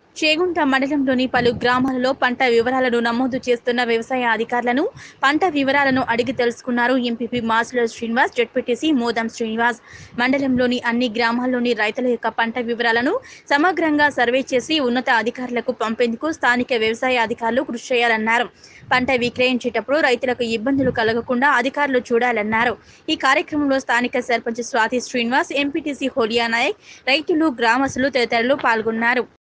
చేగుంట మండలంలోని పలు గ్రామాలలో పంట వివరాలను నమోదు చేస్తున్న వ్యవసాయ అధికారులను పంట వివరాలను అడిగి తెలుసుకున్నారు ఎంపీపీ మాసుల శ్రీనివాస్, జెడ్పీటీసీ మోదం శ్రీనివాస్. మండలంలోని అన్ని గ్రామాల్లోని రైతుల యొక్క పంట వివరాలను సమగ్రంగా సర్వే చేసి ఉన్నత అధికారులకు పంపేందుకు స్థానిక వ్యవసాయ అధికారులు కృషి చేయాలన్నారు. పంట విక్రయించేటప్పుడు రైతులకు ఇబ్బందులు కలగకుండా అధికారులు చూడాలన్నారు. ఈ కార్యక్రమంలో స్థానిక సర్పంచ్ స్వాతి శ్రీనివాస్, ఎంపీటీసీ హోలియా నాయక్, రైతులు, గ్రామస్తులు తదితరులు పాల్గొన్నారు.